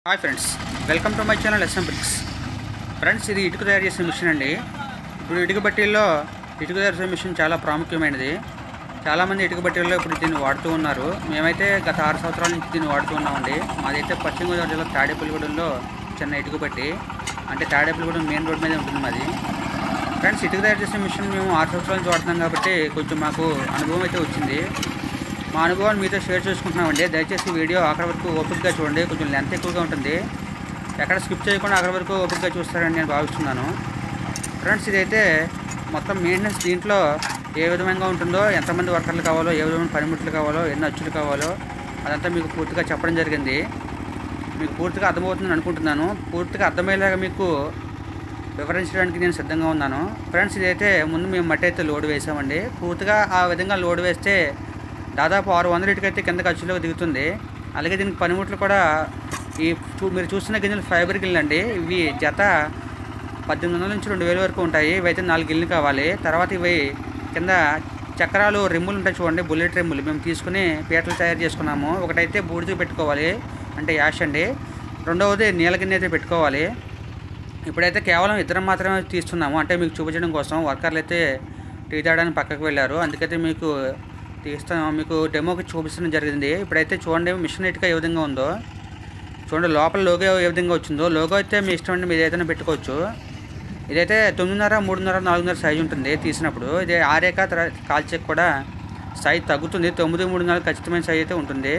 Hi friends, welcome to my channel SM bricks. Friends, ఇది ఇటుక తయారు చేసే మిషన్ అండి. ఇప్పుడు ఇటుక బట్టీల్లో ఇటుక తయారు చేసే మిషన్ చాలా ప్రాముఖ్యమైనది. చాలామంది ఇటుక బట్టీల్లో ఇప్పుడు దీన్ని వాడుతూ ఉన్నారు. మేమైతే గత 6 సంవత్సరాల నుంచి దీన్ని వాడుతూ ఉన్నామండి. మాదైతే పశ్చిమ గోదావరి జిల్లా తాడేపల్లిగూడెంలో చిన్న ఇటుక బట్టి, అంటే తాడేపల్లిగూడెం మెయిన్ రోడ్ మీద ఉంటుంది మాది. ఫ్రెండ్స్, ఇటుక తయారు చేసే మిషన్ మేము 6 సంవత్సరాల నుంచి వాడుతున్నాం కాబట్టి కొంచెం మాకు అనుభవం అయితే వచ్చింది. మా అనుభవాన్ని మీతో షేర్ చేసుకుంటున్నామండి. దయచేసి వీడియో అక్కడ వరకు ఓపికగా చూడండి. కొంచెం లెంత్ ఎక్కువగా ఉంటుంది. ఎక్కడ స్కిప్ చేయకుండా అక్కడ వరకు ఓపికగా చూస్తారని నేను భావిస్తున్నాను. ఫ్రెండ్స్, ఇదైతే మొత్తం మెయింటెనెన్స్ దీంట్లో ఏ విధంగా ఉంటుందో, ఎంతమంది వర్కర్లు కావాలో, ఏ విధమైన పనిముట్లు కావాలో, ఎన్ని అచ్చులు కావాలో అదంతా మీకు పూర్తిగా చెప్పడం జరిగింది. మీకు పూర్తిగా అర్థమవుతుందని అనుకుంటున్నాను. పూర్తిగా అర్థమయ్యేలాగా మీకు వివరించడానికి నేను సిద్ధంగా ఉన్నాను. ఫ్రెండ్స్, ఇదైతే ముందు మేము మట్టి అయితే లోడ్ వేసామండి. పూర్తిగా ఆ విధంగా లోడ్ వేస్తే దాదాపు 600 ఇటుకైతే కింద ఖర్చులోకి దిగుతుంది. అలాగే దీనికి పనిముట్లు కూడా మీరు చూస్తున్న గిన్నెలు ఫైబర్ గిన్నెలు అండి. ఇవి జత 1800 నుంచి 2000 వరకు ఉంటాయి. ఇవైతే 4 గిన్నెలు కావాలి. తర్వాత ఇవి కింద చక్రాలు రిమ్ములు ఉంటాయి చూడండి, బుల్లెట్ రిమ్ములు మేము తీసుకుని పీటలు తయారు చేసుకున్నాము. ఒకటైతే బూడిద పెట్టుకోవాలి, అంటే యాష్ అండి. రెండవది నీళ్ళ గిన్నె అయితే పెట్టుకోవాలి. ఇప్పుడైతే కేవలం ఇద్దరం మాత్రమే తీస్తున్నాము, అంటే మీకు చూపించడం కోసం. వర్కర్లు అయితే టీ తాగడానికి పక్కకు వెళ్ళారు, అందుకైతే మీకు మీకు డెమోకి చూపించడం జరిగింది. ఇప్పుడైతే చూడండి మిషన్ ఇటుక ఏ విధంగా ఉందో చూడండి. లోపల లోగో ఏ విధంగా వచ్చిందో. లోగో అయితే మీ ఇష్టం అండి, మీరు ఏదైనా పెట్టుకోవచ్చు. ఇదైతే 9.5, 3.5, 4.5 సైజు ఉంటుంది తీసినప్పుడు. ఇది ఆరేక కాల్చేకి కూడా సైజ్ తగ్గుతుంది. 9, 3.4 ఖచ్చితమైన సైజ్ అయితే ఉంటుంది.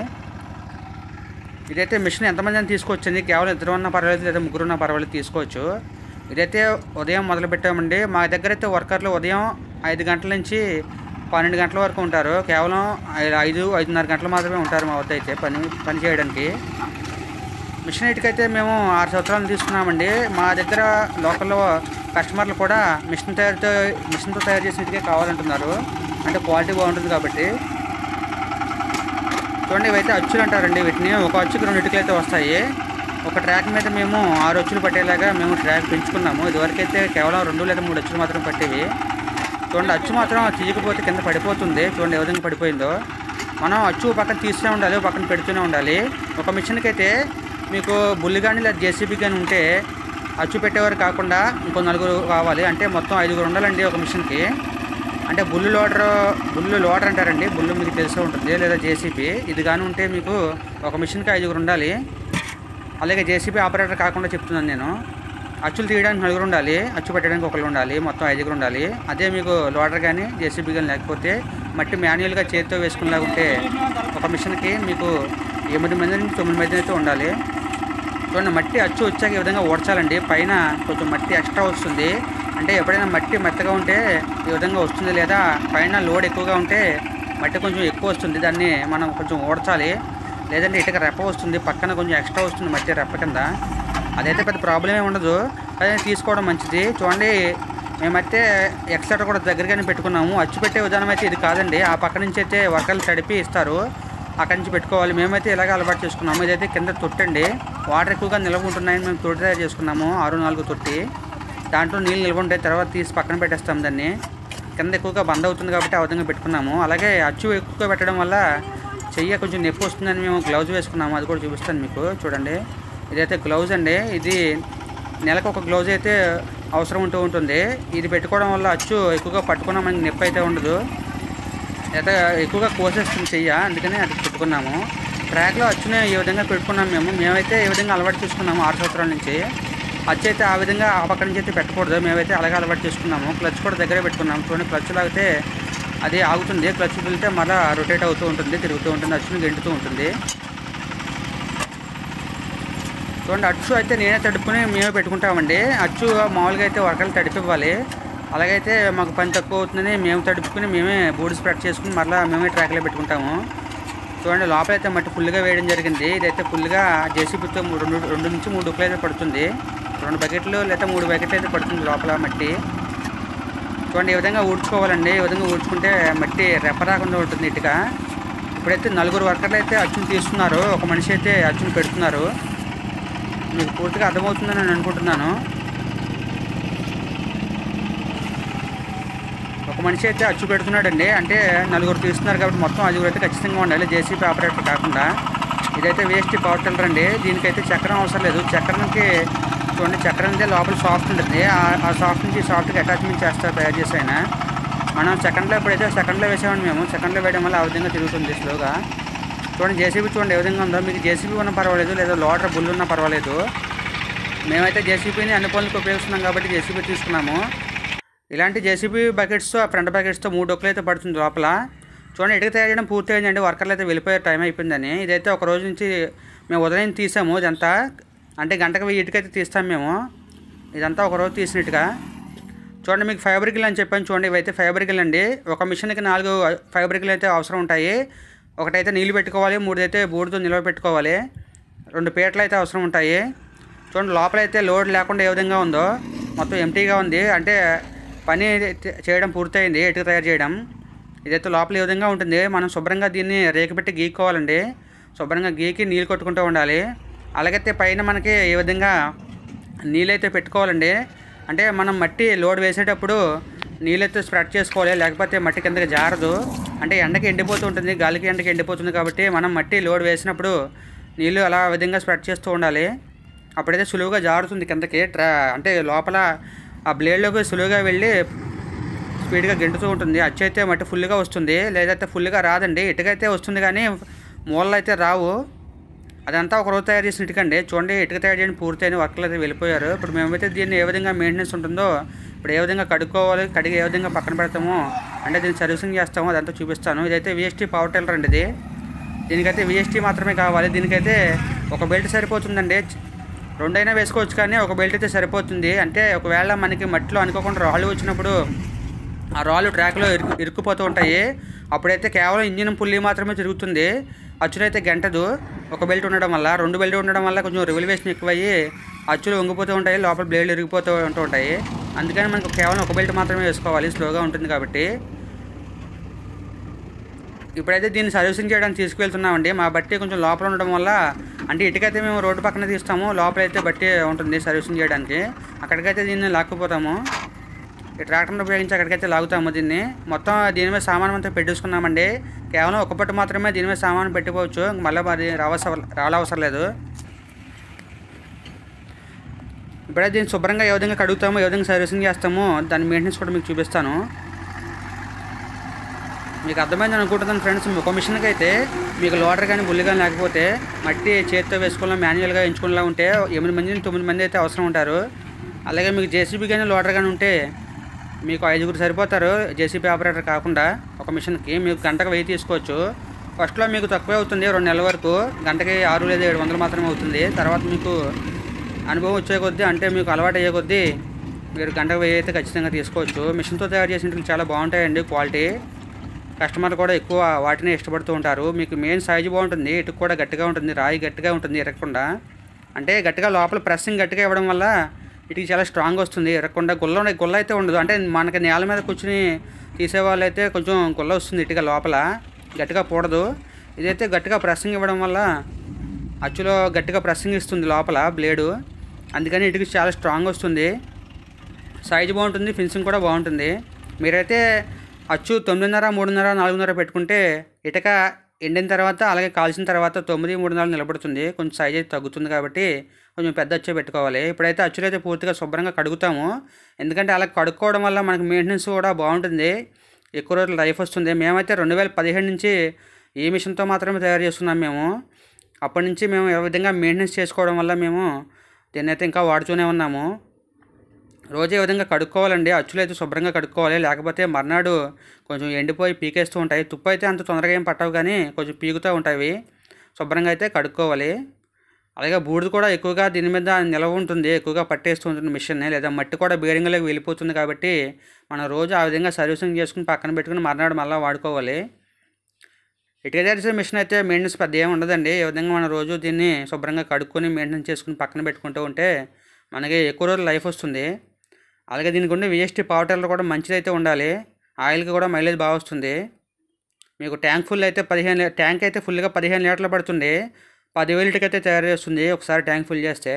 ఇదైతే మిషన్ ఎంతమంది అని తీసుకోవచ్చండి. కేవలం ఇద్దరు ఉన్నా పర్వాలేదు, లేదా ముగ్గురు ఉన్నా పర్వాలేదు, తీసుకోవచ్చు. ఇదైతే ఉదయం మొదలు పెట్టామండి. మా దగ్గర అయితే వర్కర్లు ఉదయం 5 గంటల నుంచి 12 గంటల వరకు ఉంటారు. కేవలం 5-5:30 గంటలు మాత్రమే ఉంటారు మా వద్ద అయితే పని చేయడానికి. మిషన్ ఇటుకైతే మేము 6 సంవత్సరాలు తీసుకున్నామండి. మా దగ్గర లోకల్లో కస్టమర్లు కూడా మిషన్తో తయారు చేసిన ఇటుకే కావాలంటున్నారు, అంటే క్వాలిటీ బాగుంటుంది కాబట్టి. చూడండి, ఇవైతే అచ్చులు అంటారండి. వీటిని ఒక అచ్చుకి 2 ఇటుకలు అయితే వస్తాయి. ఒక ట్రాక్ మీద మేము 6 అచ్చులు పట్టేలాగా మేము ట్రాక్ పెంచుకున్నాము. ఇదివరకైతే కేవలం 2 లేదా 3 అచ్చులు మాత్రం పట్టేవి. చూడండి, అచ్చు మాత్రం తీయకపోతే కింద పడిపోతుంది. చూడండి ఏ విధంగా పడిపోయిందో. మనం అచ్చు పక్కన తీస్తూనే ఉండాలి, పక్కన పెడుతూనే ఉండాలి. ఒక మిషన్కి అయితే మీకు బుల్లి కానీ లేదా జేసీబీ కానీ ఉంటే అచ్చు పెట్టేవారు కాకుండా ఇంకో 4 కావాలి, అంటే మొత్తం 5 ఉండాలండి ఒక మిషన్కి. అంటే బుల్లు లోడర్ అంటారండి. బుల్లు మీకు తెలిసే ఉంటుంది, లేదా జేసీబీ. ఇది కానీ ఉంటే మీకు ఒక మిషన్కి 5 ఉండాలి. అలాగే జేసీబీ ఆపరేటర్ కాకుండా చెప్తున్నాను నేను. అచ్చులు తీయడానికి 4 ఉండాలి, అచ్చు పెట్టడానికి 1 ఉండాలి, మొత్తం 5 ఉండాలి. అదే మీకు లోడర్ కానీ జేసీబీ కానీ లేకపోతే మట్టి మాన్యువల్గా చేతితో వేసుకునేలాగా ఉంటే ఒక మిషన్కి మీకు 8 మంది నుంచి 9 మంది అయితే ఉండాలి. చూడండి, మట్టి అచ్చు వచ్చాక ఈ విధంగా ఓడ్చాలండి. పైన కొంచెం మట్టి ఎక్స్ట్రా వస్తుంది, అంటే ఎప్పుడైనా మట్టి మెత్తగా ఉంటే ఈ విధంగా వస్తుంది, లేదా పైన లోడ్ ఎక్కువగా ఉంటే మట్టి కొంచెం ఎక్కువ వస్తుంది. దాన్ని మనం కొంచెం ఓడ్చాలి, లేదంటే ఇటుక రెప్ప వస్తుంది, పక్కన కొంచెం ఎక్స్ట్రా వస్తుంది మట్టి రెప్ప కింద. అదైతే పెద్ద ప్రాబ్లం ఏమి ఉండదు, అదే తీసుకోవడం మంచిది. చూడండి, మేమైతే ఎక్స్ట్రా కూడా దగ్గరగానే పెట్టుకున్నాము. అచ్చు పెట్టే విధానం అయితే ఇది కాదండి. ఆ పక్క నుంచి అయితే వర్కర్లు తడిపి ఇస్తారు, అక్కడి నుంచి పెట్టుకోవాలి. మేమైతే ఇలాగ అలవాటు చేసుకున్నాము. ఇదైతే కింద తొట్టండి. వాటర్ ఎక్కువగా నిల్వ ఉంటున్నాయని మేము తొట్టి తయారు చేసుకున్నాము. 6-4 తొట్టి. దాంట్లో నీళ్ళు నిల్వ ఉంటాయి, తర్వాత తీసి పక్కన పెట్టేస్తాం దాన్ని. కింద ఎక్కువగా బంద్ అవుతుంది కాబట్టి ఆ విధంగా పెట్టుకున్నాము. అలాగే అచ్చు ఎక్కువగా పెట్టడం వల్ల చెయ్యి కొంచెం నొప్పి వస్తుందని మేము గ్లౌజ్ వేసుకున్నాము. అది కూడా చూపిస్తాను మీకు. చూడండి, ఇదైతే గ్లౌజ్ అండి. ఇది నెలకు ఒక గ్లౌజ్ అయితే అవసరం ఉంటుంది. ఇది పెట్టుకోవడం వల్ల అచ్చు ఎక్కువగా పట్టుకున్నా మనకి నొప్పి అయితే ఉండదు, అయితే ఎక్కువగా కోసేస్తుంది చెయ్య, అందుకని అది పెట్టుకున్నాము. ట్రాక్లో అచ్చునే ఈ విధంగా పెట్టుకున్నాము. మేమైతే ఈ విధంగా అలవాటు చేసుకున్నాము 6 సంవత్సరాల నుంచి. అచ్చు అయితే ఆ విధంగా ఆ పక్క నుంచి అయితే పెట్టకూడదు, మేమైతే అలాగే అలవాటు చేసుకున్నాము. క్లచ్ కూడా దగ్గరే పెట్టుకున్నాము. చూడండి, క్లచ్ లాగితే అది ఆగుతుంది, క్లచ్ వెళ్తే మళ్ళీ రొటేట్ అవుతూ ఉంటుంది, తిరుగుతూ ఉంటుంది, అచ్చుని గెంటుతూ ఉంటుంది. చూడండి, అచ్చు అయితే నేనే తడుపుకుని మేమే పెట్టుకుంటామండి. అచ్చు మామూలుగా అయితే వర్కర్లు తడిపివ్వాలి. అలాగైతే మాకు పని తక్కువ అవుతుందని మేము తడుపుకుని మేమే బూడి స్ప్రెడ్ చేసుకుని మళ్ళీ మేమే ట్రాక్లో పెట్టుకుంటాము. చూడండి, లోపలైతే మట్టి ఫుల్గా వేయడం జరిగింది. ఇదైతే ఫుల్గా జేసీబీతో 2 నుంచి 3 డుక్కులు అయితే పడుతుంది. 2 బకెట్లు లేదా 3 బకెట్లు అయితే పడుతుంది లోపల మట్టి. చూడండి, ఈ విధంగా ఊడ్చుకోవాలండి. ఈ విధంగా ఊడ్చుకుంటే మట్టి రెప్ప రాకుండా ఉంటుంది ఇటుక. ఇప్పుడైతే 4 వర్కర్లు అయితే అచ్చును తీస్తున్నారు, ఒక మనిషి అయితే అచ్చును పెడుతున్నారు. మీకు పూర్తిగా అర్థమవుతుందని నేను అనుకుంటున్నాను. ఒక మనిషి అయితే అచ్చు పెడుతున్నాడండి, అంటే 4 తీస్తున్నారు కాబట్టి మొత్తం 5 అయితే ఖచ్చితంగా ఉండాలి, జేసీబీ ఆపరేటర్ కాకుండా. ఇదైతే వేస్ట్ పవర్ టిల్లర్ అండి. దీనికైతే చక్రం అవసరం లేదు. చక్రానికి చూడండి, చక్రం అంటే లోపల సాఫ్ట్ ఉంటుంది. ఆ సాఫ్ట్ నుంచి సాఫ్ట్గా అటాచ్మెంట్ చేస్తారు తయారు చేసి ఆయన. మనం సెకండ్లో ఇప్పుడైతే సెకండ్లో వేసామండి. మేము సెకండ్లో వేయడం వల్ల ఆ విధంగా తిరుగుతుంది స్లోగా. చూడండి జేసీబీ చూడండి ఏ విధంగా ఉందో. మీకు జేసీబీ ఉన్నా పర్వాలేదు, లేదా లోడర్ బుల్ ఉన్నా పర్వాలేదు. మేమైతే జేసీబీని అన్ని పనులకు ఉపయోగిస్తున్నాం కాబట్టి జేసీబీ తీసుకున్నాము. ఇలాంటి జేసీబీ బకెట్స్తో, ఆ ఫ్రంట్ బకెట్స్తో 3 డొక్కులు అయితే పడుతుంది లోపల. చూడండి ఇటుక తయారు చేయడం పూర్తి అయిందండి. వర్కర్లు అయితే వెళ్ళిపోయారు, టైం అయిపోయిందని. ఇదైతే ఒక రోజు నుంచి మేము ఉదయం తీసాము ఇదంతా. అంటే గంటకు 1000 ఇటుకైతే తీస్తాం మేము. ఇదంతా ఒక రోజు తీసిన ఇటుక. చూడండి మీకు ఫైబర్ గిల్ అని చెప్పాను చూడండి. ఇవైతే ఫైబర్ గిల్ అండి. ఒక మిషన్కి 4 ఫైబర్ గిల్ అయితే అవసరం ఉంటాయి. ఒకటైతే నీళ్ళు పెట్టుకోవాలి, 3 అయితే బూడితో నిల్వ పెట్టుకోవాలి, 2 పీటలు అయితే అవసరం ఉంటాయి. చూడండి లోపలైతే లోడ్ లేకుండా ఏ విధంగా ఉందో, మొత్తం ఎంటీగా ఉంది. అంటే పని చేయడం పూర్తయింది, ఇటుక తయారు చేయడం. ఇదైతే లోపల ఏ విధంగా ఉంటుంది. మనం శుభ్రంగా దీన్ని రేకు పెట్టి గీక్కోవాలండి. శుభ్రంగా గీకి నీళ్ళు కొట్టుకుంటూ ఉండాలి. అలాగైతే పైన మనకి ఏ విధంగా నీళ్ళైతే పెట్టుకోవాలండి. అంటే మనం మట్టి లోడ్ వేసేటప్పుడు నీళ్ళైతే స్ప్రెడ్ చేసుకోవాలి, లేకపోతే మట్టి కిందకి జారదు. అంటే ఎండకి ఎండిపోతూ ఉంటుంది, గాలికి ఎండకి ఎండిపోతుంది కాబట్టి మనం మట్టి లోడ్ వేసినప్పుడు నీళ్ళు అలా విధంగా స్ప్రెడ్ చేస్తూ ఉండాలి. అప్పుడైతే సులువుగా జారుతుంది కిందకి. అంటే లోపల ఆ బ్లేడ్లోకి సులువుగా వెళ్ళి స్పీడ్గా గెంటుతూ ఉంటుంది. అచ్చు అయితే మట్టి ఫుల్గా వస్తుంది, లేదైతే ఫుల్గా రాదండి. ఇటుకైతే వస్తుంది కానీ మూలలు అయితే రావు. అదంతా ఒక రోజు తయారు చేసిన ఇటుకండి. చూడండి ఇటుక తయారు చేయడం పూర్తయిన వర్కర్లు అయితే వెళ్ళిపోయారు. ఇప్పుడు మేమైతే దీన్ని ఏ విధంగా మెయింటెనెన్స్ ఉంటుందో, ఇప్పుడు ఏ విధంగా కడుక్కోవాలి, కడిగి ఏ విధంగా పక్కన పెడతామో, అంటే దీన్ని సర్వీసింగ్ చేస్తామో అదంతా చూపిస్తాను. ఇదైతే విఎస్టీ పవర్ టిల్లర్ అండి. దీనికైతే విఎస్టీ మాత్రమే కావాలి. దీనికైతే ఒక బెల్ట్ సరిపోతుందండి. 2 అయినా వేసుకోవచ్చు కానీ ఒక బెల్ట్ అయితే సరిపోతుంది. అంటే ఒకవేళ మనకి మట్టిలో అనుకోకుండా రాళ్ళు వచ్చినప్పుడు ఆ రాళ్ళు ట్రాక్లో ఇరుక్కుపోతూ ఉంటాయి. అప్పుడైతే కేవలం ఇంజిన్ పుల్లి మాత్రమే తిరుగుతుంది, అచ్చులైతే గంటదు. ఒక బెల్ట్ ఉండడం వల్ల, 2 బెల్ట్ ఉండడం వల్ల కొంచెం రివల్యూషన్ ఎక్కువయ్యి అచ్చులు వంగిపోతూ ఉంటాయి, లోపల బ్లేడ్లు ఇరిగిపోతూ ఉంటాయి. అందుకని మనకు కేవలం ఒక బెల్ట్ మాత్రమే వేసుకోవాలి, స్లోగా ఉంటుంది కాబట్టి. ఇప్పుడైతే దీన్ని సర్వీసింగ్ చేయడానికి తీసుకువెళ్తున్నామండి. మా బట్టి కొంచెం లోపల ఉండడం వల్ల, అంటే ఇటుకైతే మేము రోడ్డు పక్కన తీస్తాము, లోపలైతే బట్టి ఉంటుంది సర్వీసింగ్ చేయడానికి. అక్కడికైతే దీన్ని లాక్కుపోతాము. ఈ ట్రాక్టర్ని ఉపయోగించి అక్కడికైతే లాగుతాము దీన్ని. మొత్తం దీని మీద సామాను అంతా పెట్టేసుకున్నామండి. కేవలం ఒక పట్టు మాత్రమే దీని మీద సామాను పెట్టుకోవచ్చు, మళ్ళీ మరి రావవసరం లేదు. ఇప్పుడైతే దీన్ని శుభ్రంగా ఏ విధంగా కడుగుతామో, ఏ విధంగా సర్వీసింగ్ చేస్తామో దాని మెయింటెనెన్స్ కూడా మీకు చూపిస్తాను. మీకు అర్థమైందని అనుకుంటున్నాను ఫ్రెండ్స్. ఒక మిషన్కి అయితే మీకు లోడర్ కానీ బుల్లి కానీ లేకపోతే మట్టి చేతితో వేసుకోవడం, మాన్యువల్గా ఎంచుకునేలా ఉంటే 8 మంది 9 మంది అయితే అవసరం ఉంటారు. అలాగే మీకు జేసీబీ కానీ లోడర్ కానీ ఉంటే మీకు 5గురు సరిపోతారు. జేసీబీ ఆపరేటర్ కాకుండా ఒక మిషన్కి మీకు గంటకు 1000 తీసుకోవచ్చు. ఫస్ట్లో మీకు తక్కువే అవుతుంది, 2 నెలల వరకు గంటకి 6 లేదా 700 మాత్రమే అవుతుంది. తర్వాత మీకు అనుభవం వచ్చే కొద్దీ, అంటే మీకు అలవాటు అయ్యే కొద్దీ మీరు గంటకు 1000 అయితే ఖచ్చితంగా తీసుకోవచ్చు. మిషన్తో తయారు చేసినట్టు చాలా బాగుంటాయండి క్వాలిటీ. కస్టమర్ కూడా ఎక్కువ వాటిని ఇష్టపడుతూ ఉంటారు. మీకు మెయిన్ సైజు బాగుంటుంది, ఇటుకు కూడా గట్టిగా ఉంటుంది, రాయి గట్టిగా ఉంటుంది ఇరగకుండా. అంటే గట్టిగా లోపల ప్రెస్సింగ్ గట్టిగా ఇవ్వడం వల్ల ఇటుకి చాలా స్ట్రాంగ్ వస్తుంది, ఇరగకుండా. గుల్ల అయితే ఉండదు. అంటే మనకి నేల మీద కూర్చుని తీసేవాళ్ళు అయితే కొంచెం గుల్ల వస్తుంది ఇటుక లోపల, గట్టిగా పూడదు. ఇదైతే గట్టిగా ప్రెస్సింగ్ ఇవ్వడం వల్ల అచ్చులో గట్టిగా ప్రెస్సింగ్ ఇస్తుంది లోపల బ్లేడు, అందుకని ఇటుకి చాలా స్ట్రాంగ్ వస్తుంది. సైజు బాగుంటుంది, ఫినిషింగ్ కూడా బాగుంటుంది. మీరైతే అచ్చు 9.5, 3.5, 4.5 పెట్టుకుంటే ఇటుక ఎండిన తర్వాత, అలాగే కాల్చిన తర్వాత 9, 3.5 నిలబడుతుంది. కొంచెం సైజ్ అయితే తగ్గుతుంది కాబట్టి కొంచెం పెద్ద అచ్చే పెట్టుకోవాలి. ఇప్పుడైతే అచ్చులు అయితే పూర్తిగా శుభ్రంగా కడుగుతాము. ఎందుకంటే అలా కడుక్కోవడం వల్ల మనకు మెయింటెనెన్స్ కూడా బాగుంటుంది, ఎక్కువ రోజులు లైఫ్ వస్తుంది. మేమైతే 2017 నుంచి ఈ మిషన్తో మాత్రమే తయారు చేస్తున్నాం మేము. అప్పటి నుంచి మేము ఏ విధంగా మెయింటెనెన్స్ చేసుకోవడం వల్ల మేము దీన్ని అయితే ఇంకా వాడుతూనే ఉన్నాము. రోజు ఏ విధంగా కడుక్కోవాలండి, అచ్చులు అయితే శుభ్రంగా కడుక్కోవాలి. లేకపోతే మర్నాడు కొంచెం ఎండిపోయి పీకేస్తూ ఉంటాయి. తుప్పు అయితే అంత తొందరగా ఏం పట్టవు కానీ కొంచెం పీకుతూ ఉంటాయి. శుభ్రంగా అయితే కడుక్కోవాలి. అలాగే బూడిద కూడా ఎక్కువగా దీని మీద నిలవ ఉంటుంది, ఎక్కువగా పట్టేస్తూ ఉంటుంది మిషన్ని. లేదా మట్టి కూడా బేరింగ్లోకి వెళ్ళిపోతుంది కాబట్టి మనం రోజు ఆ విధంగా సర్వీసింగ్ చేసుకుని పక్కన పెట్టుకుని మర్నాడు మళ్ళీ వాడుకోవాలి. ఇటుక తయారు మిషన్ అయితే మెయింటెనెన్స్ పెద్ద ఏమి ఉండదండి. ఈ విధంగా మనం రోజు దీన్ని శుభ్రంగా కడుక్కొని మెయింటెనెన్స్ చేసుకుని పక్కన పెట్టుకుంటూ ఉంటే మనకి ఎక్కువ రోజులు లైఫ్ వస్తుంది. అలాగే దీనికి ఉండే విఎస్టీ పవర్ టిల్లర్ కూడా మంచిదైతే ఉండాలి, ఆయిల్కి కూడా మైలేజ్ బాగా వస్తుంది. మీకు ట్యాంక్ ఫుల్ అయితే 15 ట్యాంక్ అయితే ఫుల్గా 15 లీటర్లు పడుతుంది. 10,000 లీటర్కి తయారు చేస్తుంది ఒకసారి ట్యాంక్ ఫుల్ చేస్తే.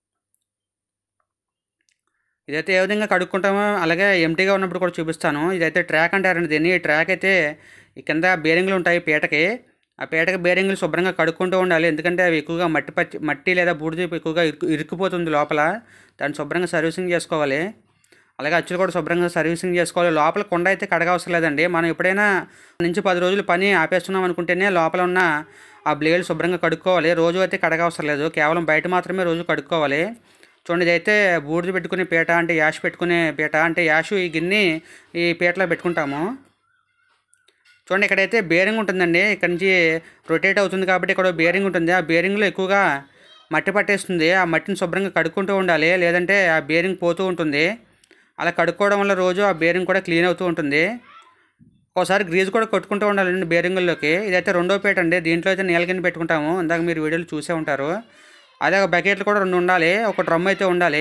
ఇదైతే ఏ విధంగా కడుక్కుంటామో అలాగే ఎంటీగా ఉన్నప్పుడు కూడా చూపిస్తాను. ఇదైతే ట్రాక్ అంటారండి దీన్ని. ఈ ట్రాక్ అయితే ఈ కింద బేరింగ్లు ఉంటాయి పీటకి, ఆ పీటకి బేరింగ్లు శుభ్రంగా కడుక్కుంటూ ఉండాలి, ఎందుకంటే అవి ఎక్కువగా మట్టి లేదా బూడిద ఎక్కువగా ఇరుక్కుపోతుంది లోపల. దాన్ని శుభ్రంగా సర్వీసింగ్ చేసుకోవాలి. అలాగే అచ్చులు కూడా శుభ్రంగా సర్వీసింగ్ చేసుకోవాలి. లోపల కుండ అయితే కడగవసరం లేదండి. మనం ఎప్పుడైనా నుంచి 10 రోజులు పని ఆపేస్తున్నాం అనుకుంటేనే లోపల ఉన్న ఆ బ్లేడ్ శుభ్రంగా కడుక్కోవాలి. రోజు అయితే కడగవసరం లేదు, కేవలం బయట మాత్రమే రోజు కడుక్కోవాలి. చూడండి, ఇదైతే బూడిద పెట్టుకునే పీట, అంటే యాష్ పెట్టుకునే పీట, అంటే యాషు ఈ గిన్నె ఈ పీటలో పెట్టుకుంటాము. చూడండి, ఇక్కడైతే బేరింగ్ ఉంటుందండి. ఇక్కడ నుంచి రొటేట్ అవుతుంది కాబట్టి ఇక్కడ బేరింగ్ ఉంటుంది. ఆ బేరింగ్లో ఎక్కువగా మట్టి పట్టేస్తుంది. ఆ మట్టిని శుభ్రంగా కడుక్కుంటూ ఉండాలి, లేదంటే ఆ బేరింగ్ పోతూ ఉంటుంది. అలా కడుక్కోవడం వల్ల రోజు ఆ బేరింగ్ కూడా క్లీన్ అవుతూ ఉంటుంది. ఒకసారి గ్రీజ్ కూడా కొట్టుకుంటూ ఉండాలండి బేరింగుల్లోకి. ఇదైతే రెండో పీట అండి. దీంట్లో అయితే నీళ్ళ గిన్నె పెట్టుకుంటాము, ఇందాక మీరు వీడియోలు చూసే ఉంటారు. అదే ఒక బకెట్లు కూడా 2 ఉండాలి, ఒక డ్రమ్ అయితే ఉండాలి.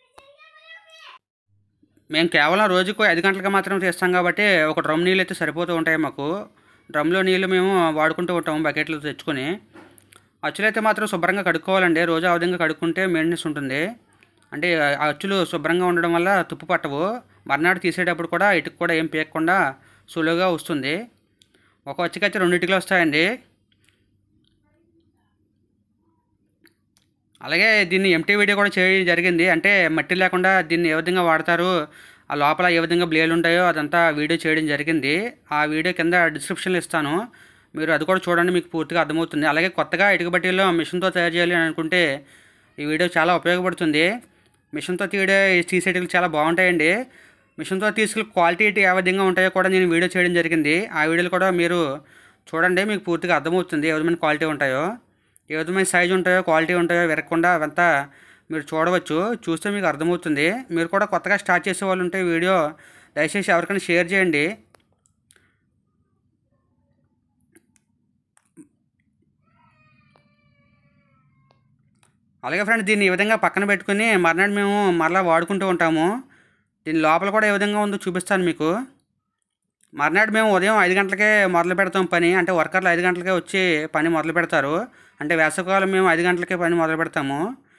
మేము కేవలం రోజుకు 5 గంటలకు మాత్రం చేస్తాం కాబట్టి ఒక డ్రమ్ నీళ్ళు అయితే సరిపోతూ ఉంటాయి మాకు. డ్రమ్లో నీళ్ళు మేము వాడుకుంటూ ఉంటాము బకెట్లు తెచ్చుకొని. అచ్చులు అయితే మాత్రం శుభ్రంగా కడుక్కోవాలండి. రోజు ఆ విధంగా కడుక్కుంటే మెయింటెనెన్స్ ఉంటుంది. అంటే ఆ అచ్చులు శుభ్రంగా ఉండడం వల్ల తుప్పు పట్టవు. మర్నాడు తీసేటప్పుడు కూడా ఇటుకు కూడా ఏం పేయకుండా సులువుగా వస్తుంది. ఒక అచ్చుకైతే 2 ఇటుకలు వస్తాయండి. అలాగే దీన్ని ఎంటీ వీడియో కూడా చేయడం జరిగింది. అంటే మట్టి లేకుండా దీన్ని ఏ విధంగా వాడతారు, ఆ లోపల ఏ విధంగా బ్లేడ్లు ఉంటాయో అదంతా వీడియో చేయడం జరిగింది. ఆ వీడియో కింద డిస్క్రిప్షన్లో ఇస్తాను, మీరు అది కూడా చూడండి, మీకు పూర్తిగా అర్థమవుతుంది. అలాగే కొత్తగా ఇటుక బట్టీల్లో మిషన్తో తయారు చేయాలి అని అనుకుంటే ఈ వీడియో చాలా ఉపయోగపడుతుంది. మిషన్తో తీసే ఇటుకలు చాలా బాగుంటాయండి. మిషన్తో తీసుకుని క్వాలిటీ ఏ విధంగా ఉంటాయో కూడా నేను వీడియో చేయడం జరిగింది. ఆ వీడియోలు కూడా మీరు చూడండి, మీకు పూర్తిగా అర్థమవుతుంది ఏ విధమైన క్వాలిటీ ఉంటాయో, ఏ విధమైన సైజు ఉంటాయో, క్వాలిటీ ఉంటాయో విరగకుండా అవంతా మీరు చూడవచ్చు. చూస్తే మీకు అర్థమవుతుంది. మీరు కూడా కొత్తగా స్టార్ట్ చేసే వాళ్ళు ఉంటే వీడియో దయచేసి ఎవరికైనా షేర్ చేయండి. అలాగే ఫ్రెండ్స్, దీన్ని ఈ విధంగా పక్కన పెట్టుకుని మర్నాడు మేము మరలా వాడుకుంటూ ఉంటాము. దీని లోపల కూడా ఏ విధంగా ఉందో చూపిస్తాను మీకు. మర్నాడు మేము ఉదయం 5 గంటలకే మొదలు పెడతాం పని. అంటే వర్కర్లు 5 గంటలకే వచ్చి పని మొదలు పెడతారు. అంటే వేసవికాలం మేము 5 గంటలకే పని మొదలు పెడతాము.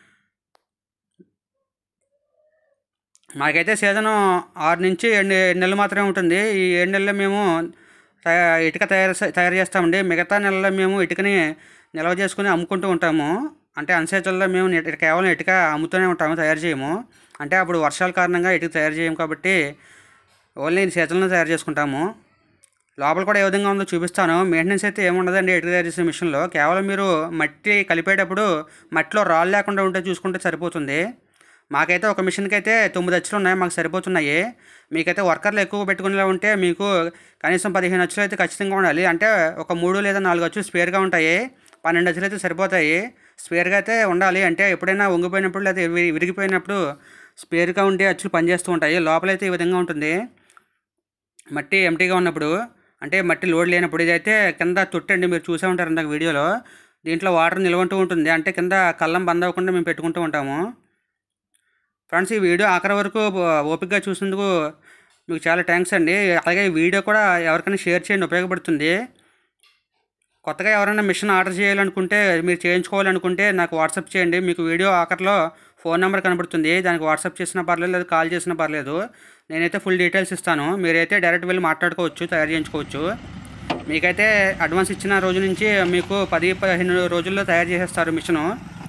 మాకైతే సీజను 6 నుంచి 7 నెలలు మాత్రమే ఉంటుంది. ఈ 7 నెలల్లో మేము ఇటుక తయారు చేస్తామండి. మిగతా నెలల్లో మేము ఇటుకని నిల్వ చేసుకుని అమ్ముకుంటూ ఉంటాము. అంటే అన్సీజన్లో మేము కేవలం ఇటుక అమ్ముతూనే ఉంటాము, తయారు చేయము. అంటే అప్పుడు వర్షాల కారణంగా ఇటుక తయారు చేయము కాబట్టి ఓన్లీ సీజన్లో తయారు చేసుకుంటాము. లోపల కూడా ఏ విధంగా ఉందో చూపిస్తాను. మెయింటెనెన్స్ అయితే ఏముండదండి ఇటుక తయారు చేసే మిషన్లో. కేవలం మీరు మట్టి కలిపేటప్పుడు మట్టిలో రాళ్ళు లేకుండా ఉంటే చూసుకుంటే సరిపోతుంది. మాకైతే ఒక మిషన్కి అయితే 9 అచ్చులు ఉన్నాయి, మాకు సరిపోతున్నాయి. మీకైతే వర్కర్లు ఎక్కువ పెట్టుకునేలా ఉంటే మీకు కనీసం 15 అచ్చులు అయితే ఖచ్చితంగా ఉండాలి. అంటే ఒక 3 లేదా 4 అచ్చులు స్పేర్గా ఉంటాయి, 12 అచ్చులు అయితే సరిపోతాయి. స్పేర్గా అయితే ఉండాలి. అంటే ఎప్పుడైనా వంగిపోయినప్పుడు లేదా విరిగిపోయినప్పుడు స్పేర్గా ఉంటే అచ్చులు పనిచేస్తూ ఉంటాయి. లోపలైతే ఈ విధంగా ఉంటుంది మట్టి ఎంటీగా ఉన్నప్పుడు, అంటే మట్టి లోడ్ లేనప్పుడు. ఇదైతే కింద తొట్టండి, మీరు చూసే ఉంటారు ఇందాక వీడియోలో. దీంట్లో వాటర్ నిల్వంటూ ఉంటుంది, అంటే కింద కళ్ళం బంద్ అవ్వకుండా మేము పెట్టుకుంటూ ఉంటాము. ఫ్రెండ్స్, ఈ వీడియో ఆఖరి వరకు ఓపికగా చూసినందుకు మీకు చాలా థ్యాంక్స్ అండి. అలాగే ఈ వీడియో కూడా ఎవరికైనా షేర్ చేయండి, ఉపయోగపడుతుంది. కొత్తగా ఎవరైనా మిషన్ ఆర్డర్ చేయాలనుకుంటే, మీరు చేయించుకోవాలనుకుంటే నాకు వాట్సాప్ చేయండి. మీకు వీడియో ఆఖరిలో ఫోన్ నెంబర్ కనబడుతుంది, దానికి వాట్సాప్ చేసినా పర్లేదు, లేదా కాల్ చేసినా పర్లేదు. నేనైతే ఫుల్ డీటెయిల్స్ ఇస్తాను. మీరైతే డైరెక్ట్ వెళ్ళి మాట్లాడుకోవచ్చు, తయారు చేయించుకోవచ్చు. మీకైతే అడ్వాన్స్ ఇచ్చిన రోజు నుంచి మీకు 10-15 రోజుల్లో తయారు చేసేస్తారు మిషను.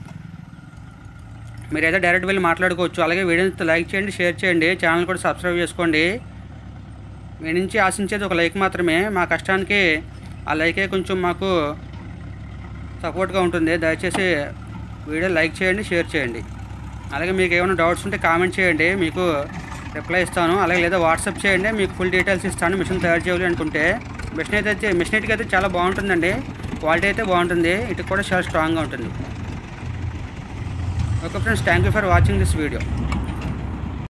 మీరైతే డైరెక్ట్ వెళ్ళి మాట్లాడుకోవచ్చు. అలాగే వీడియోని లైక్ చేయండి, షేర్ చేయండి, ఛానల్ కూడా సబ్స్క్రైబ్ చేసుకోండి. మీ నుంచి ఆశించేది ఒక లైక్ మాత్రమే. మా కష్టానికి ఆ లైకే కొంచెం మాకు సపోర్ట్గా ఉంటుంది. దయచేసి వీడియో లైక్ చేయండి, షేర్ చేయండి. అలాగే మీకు ఏమైనా డౌట్స్ ఉంటే కామెంట్ చేయండి, మీకు రిప్లై ఇస్తాను. అలాగే లేదా వాట్సాప్ చేయండి, మీకు ఫుల్ డీటెయిల్స్ ఇస్తాను. మిషన్ తయారు చేయాలి అనుకుంటే మిషన్ అయితే చాలా బాగుంటుందండి, క్వాలిటీ అయితే బాగుంటుంది, ఇటు కూడా చాలా స్ట్రాంగ్గా ఉంటుంది. Okay friends, thank you for watching this video.